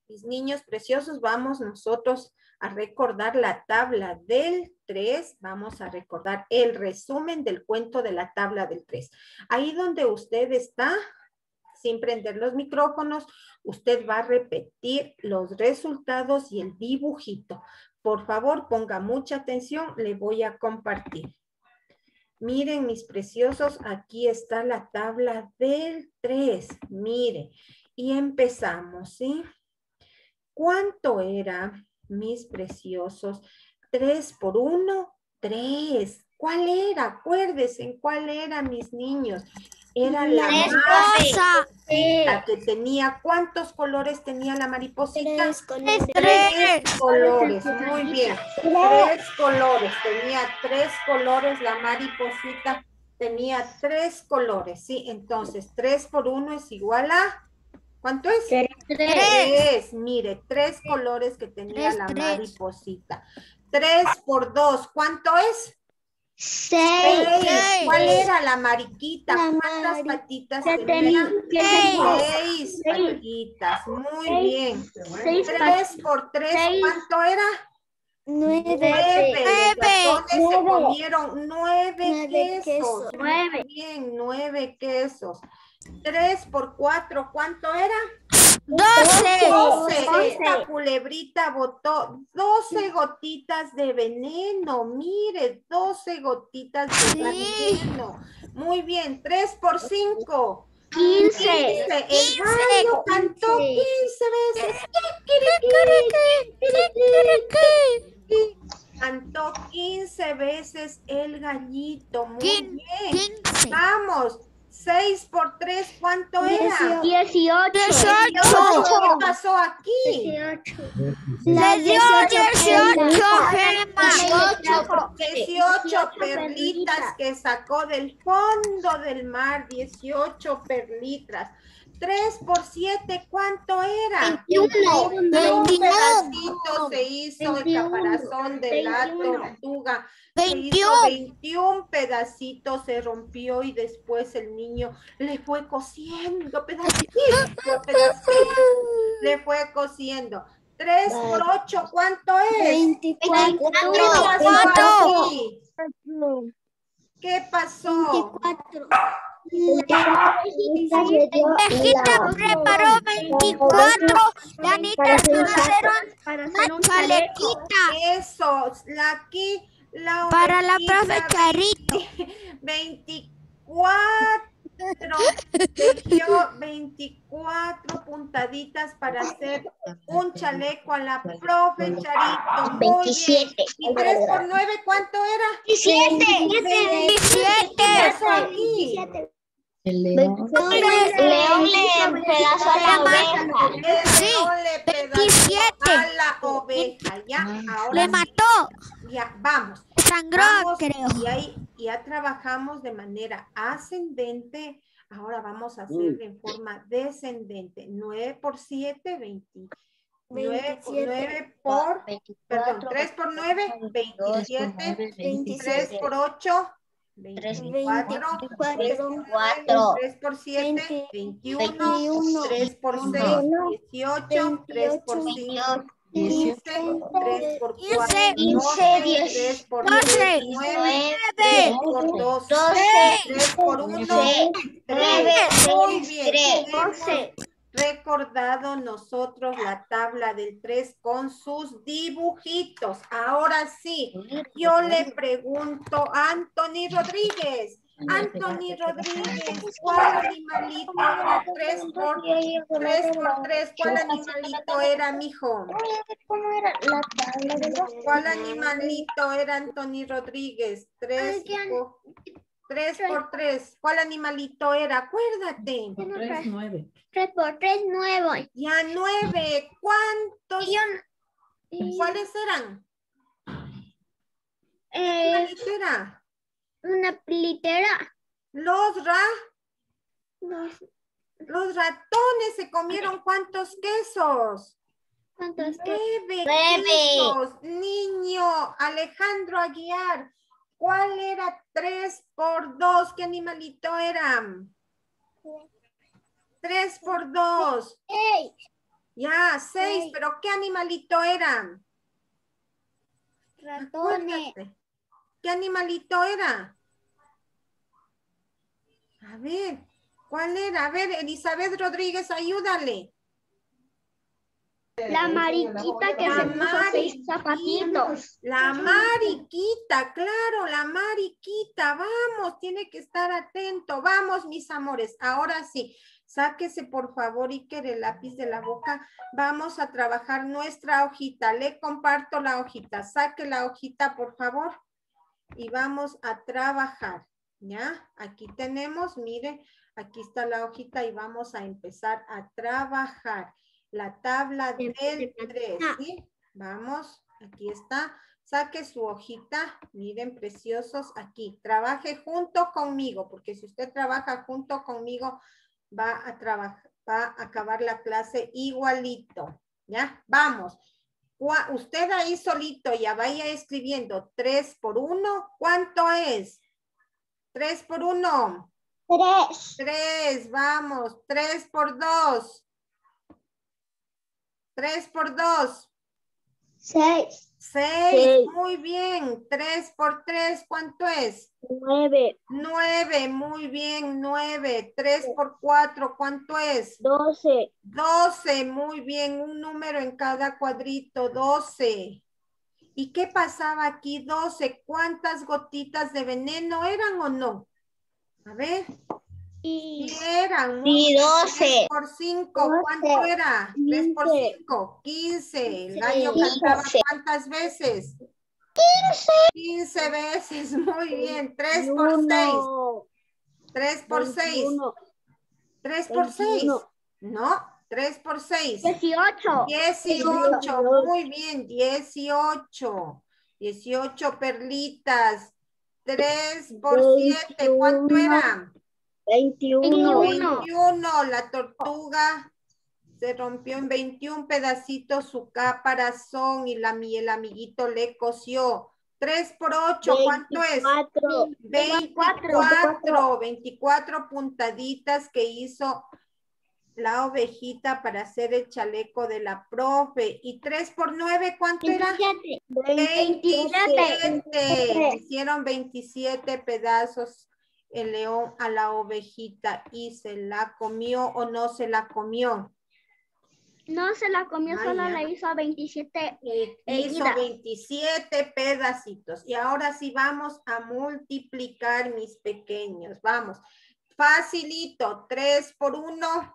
Mis niños preciosos, vamos nosotros a recordar la tabla del 3. Vamos a recordar el resumen del cuento de la tabla del 3. Ahí donde usted está, sin prender los micrófonos, usted va a repetir los resultados y el dibujito. Por favor, ponga mucha atención, le voy a compartir. Miren, mis preciosos, aquí está la tabla del 3. Mire, y empezamos, ¿sí? ¿Cuánto era, mis preciosos? 3 por 1, 3. ¿Cuál era? Acuérdense, ¿cuál era, mis niños? Era la mariposita que tenía, ¿cuántos colores tenía la mariposita? Tres colores, muy bien. 3 colores, tenía 3 colores la mariposita, tenía 3 colores, ¿sí? Entonces, 3 por 1 es igual a... ¿Cuánto es? 3. Mire, 3 colores que tenía la mariposita. 3 por 2, ¿cuánto es? 6. ¿Cuál era la mariquita? ¿Cuántas patitas tenía? 6 patitas. Muy bien. 3 por 3, ¿cuánto era? 9. Los ratones se comieron 9 quesos. Muy bien, 9 quesos. 3 por 4, ¿cuánto era? 12. Esta culebrita botó 12 gotitas de veneno. Mire, 12 gotitas de veneno. Muy bien, 3 por 5. 15. El gallo cantó 15 veces. Cantó 15 veces el gallito. Muy bien. Vamos. 6 por 3, ¿cuánto era? 18. ¿Qué pasó aquí? 18. Le dio 18 gemas. 18 perlitas que sacó del fondo del mar. 18 perlitas. 3 por 7, ¿cuánto era? 21. 21 pedacitos se hizo el caparazón de la tortuga. 21 pedacitos se rompió y después el niño le fue cosiendo pedacito. Le fue cosiendo. 3 por 8, ¿cuánto es? 24. ¿Qué pasó? 24. Viejita preparó 24 lanitas para hacer un chalequita. Eso, aquí la para la profe Charito. 24. Tejió 24 puntaditas para hacer un chaleco a la profe Charito. Muy bien. ¿Y 3 por 9 cuánto era? 17. ¿Qué pasó aquí? El león. León le pedazó a la oveja. El león le pedazó a la oveja. Ya, ahora le mató. Ya, vamos. Sangró, vamos, creo. Y ahí ya trabajamos de manera ascendente. Ahora vamos a hacer en forma descendente. 9 por 7, 20. 9 por, perdón, 3 por 9, 27. 3 por 8, 24. 3 por 7, 21. 3 por 6, 18. 3 por 5, 15, 3 por 4, 12, 3 por 9, 3 por 2, 3 por 1, 3. Muy bien. Hemos recordado nosotros la tabla del 3 con sus dibujitos. Ahora sí, yo le pregunto a Anthony Rodríguez. Anthony Rodríguez, ¿cuál animalito era 3 por 3? ¿Cuál animalito era, mijo? ¿Cómo era la tabla de los? ¿Cuál animalito era Anthony Rodríguez? 3 por 3. ¿Cuál animalito era? Acuérdate. 3, 9. 3 por 3, 9. Ya 9. ¿Cuántos? ¿Cuáles eran? ¿Qué animalito era? Una litera. Los ratones se comieron ¿cuántos quesos? ¿Cuántos? 9 quesos. Niño Alejandro Aguiar, ¿cuál era 3 por 2? ¿Qué animalito era? 3 por 2. Ya, 6, Seis. pero ¿qué animalito era? Ratones. Acuérdate. ¿Qué animalito era? A ver, ¿cuál era? A ver, Elizabeth Rodríguez, ayúdale. La mariquita que se puso 6 zapatitos. La mariquita, claro, la mariquita. Vamos, tiene que estar atento. Vamos, mis amores. Ahora sí, sáquese por favor, Iker, el lápiz de la boca. Vamos a trabajar nuestra hojita. Le comparto la hojita. Saque la hojita, por favor. Y vamos a trabajar. ¿Ya? Aquí tenemos, mire, aquí está la hojita y vamos a empezar a trabajar. La tabla del 3, ¿sí? Vamos, aquí está. Saque su hojita, miren, preciosos, aquí. Trabaje junto conmigo, porque si usted trabaja junto conmigo, va a acabar la clase igualito, ¿ya? Vamos. Usted ahí solito ya vaya escribiendo 3 por 1. ¿Cuánto es? 3 por 1. 3. 3, vamos. 3 por 2. 3 por 2. 6. 6, muy bien. 3 por 3, ¿cuánto es? 9. 9, muy bien, 9. 3 por 4, ¿cuánto es? 12. 12, muy bien. Un número en cada cuadrito, 12. ¿Y qué pasaba aquí? 12. ¿Cuántas gotitas de veneno eran o no? A ver. Sí eran. Sí, 12. 3 por 5. ¿Cuánto era? 3 por 5. 15. El gallo cantaba ¿cuántas veces? 15 veces. Muy bien. 3 por 6. 3 por 6. 3 por 6. No. 3 por 6. 18. 18. Muy bien. 18. 18 perlitas. 3 por 7. ¿Cuánto era? 21. 21. La tortuga se rompió en 21 pedacitos su caparazón y el amiguito le cosió. 3 por 8. ¿Cuánto es? 24. 24 puntaditas que hizo la ovejita para hacer el chaleco de la profe. Y 3 por 9, ¿cuánto era? 27. Hicieron 27 pedazos el león a la ovejita y se la comió o no se la comió. No se la comió, solo la hizo 27. Hizo 27 pedacitos. Y ahora sí vamos a multiplicar, mis pequeños. Vamos. Facilito. 3 por 1.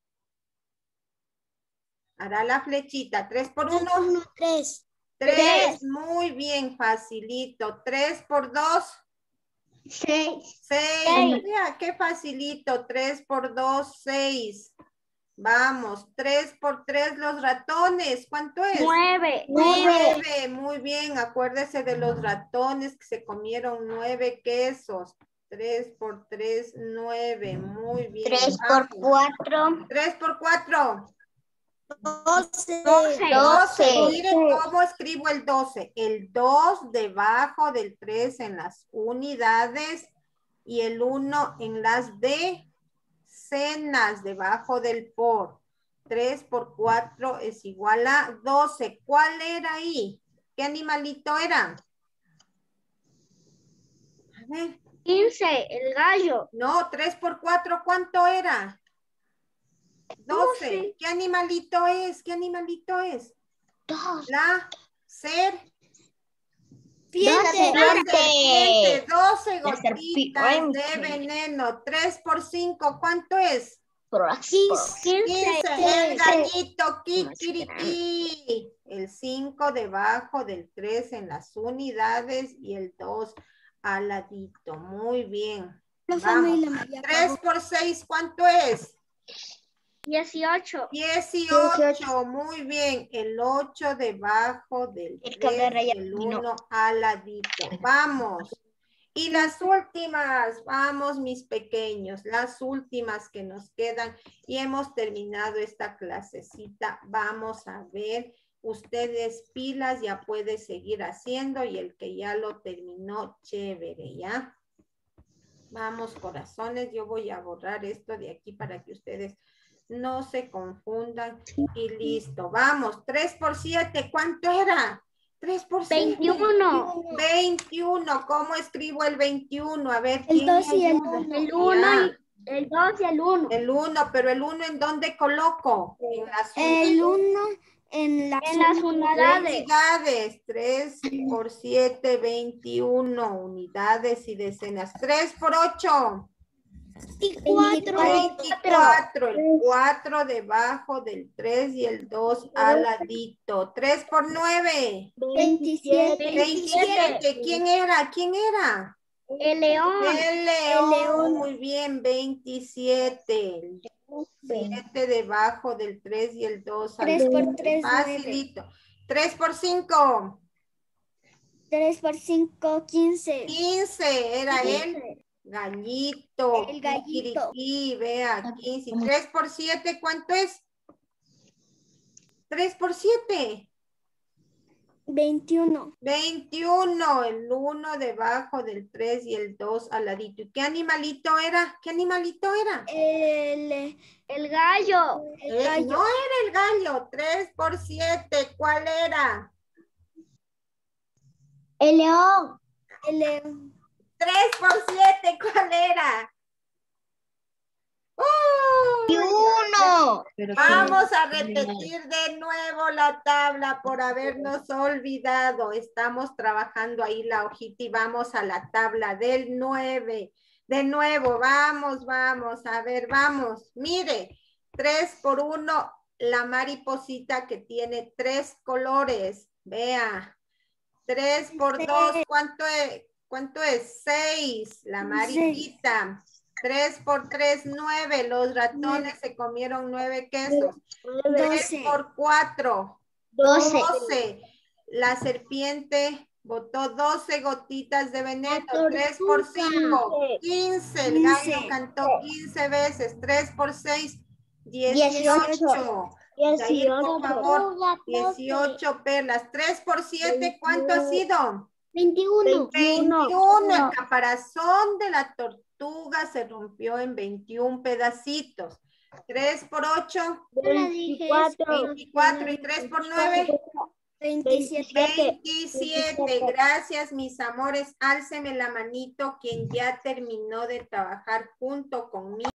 Hará la flechita. 3 por 1. 3. 3. Muy bien, facilito. 3 por 2. 6. 6. Mira, qué facilito. 3 por 2, 6. Vamos. 3 por 3, los ratones. ¿Cuánto es? 9. 9. Muy bien. Acuérdese de los ratones que se comieron 9 quesos. 3 por 3, 9. Muy bien. 3 por 4. 3 por 4. 12. 12. Miren cómo escribo el 12. El 2 debajo del 3 en las unidades y el 1 en las decenas debajo del por. 3 por 4 es igual a 12. ¿Cuál era ahí? ¿Qué animalito era? A ver. 15, el gallo. No, 3 por 4, ¿cuánto era? 12. ¿Qué animalito es? ¿Qué animalito es? 2. La serpiente. 12 gotitas de veneno. 3 por 5, ¿cuánto es? 15. El gallito, kikiriki. El 5 debajo del 3 en las unidades y el 2 al ladito. Muy bien. Vamos. 3 por 6, ¿cuánto es? 18. 18, muy bien. El 8 debajo del 3, el 1 al ladito. Vamos. Y las últimas, vamos mis pequeños, las últimas que nos quedan y hemos terminado esta clasecita. Vamos a ver, ustedes pilas, ya puede seguir haciendo y el que ya lo terminó, chévere, ¿ya? Vamos, corazones, yo voy a borrar esto de aquí para que ustedes No se confundan y listo. Vamos, 3 por 7, ¿cuánto era? 3 por 7. 21. 21. ¿Cómo escribo el 21? A ver, El ¿quién 2 me y el ayuda? 1. El 1 y el 2 y el 1. El 1, pero el 1 ¿en dónde coloco? En las El 1 en las En las unidades. unidades. 3 por 7, 21. Unidades y decenas. 3 por 8. 24. 24, el 4 debajo del 3 y el 2 al ladito. 3 por 9. 27. 27. ¿Quién era? ¿Quién era? El león. El león. Muy bien, 27. 7 debajo del 3 y el 2 al 3 por ladito. 3, 9. Facilito. 3 por 5. 3 por 5, 15. 15. Era él. Gallito, El gallito. kikiriki, vea, 15. 3 por 7, ¿cuánto es? 3 por 7. 21. 21, el 1 debajo del 3 y el 2 al ladito. ¿Y qué animalito era? ¿Qué animalito era? El gallo. No era el gallo. 3 por 7, ¿cuál era? El león. El león. 3 por 7, ¿cuál era? Uno. Vamos a repetir de nuevo la tabla por habernos olvidado. Estamos trabajando ahí la hojita y vamos a la tabla del 9. De nuevo, vamos. A ver, vamos. Mire, 3 por 1, la mariposita que tiene 3 colores. Vea. 3 por 2, ¿cuánto es? ¿Cuánto es? 6, la mariquita. 3 por 3, 9. Los ratones se comieron 9 quesos. 3 por 4, 12. La serpiente botó 12 gotitas de veneno. 3 por 5, 15. El gallo cantó 15 veces. 3 por 6, 18. Yair, por favor, 18 perlas. 3 por 7, ¿cuánto ha sido? 21. 21. El caparazón de la tortuga se rompió en 21 pedacitos. 3 por 8. 24. Y 3 por 9. 27. 27. Gracias, mis amores. Álceme la manito quien ya terminó de trabajar junto conmigo.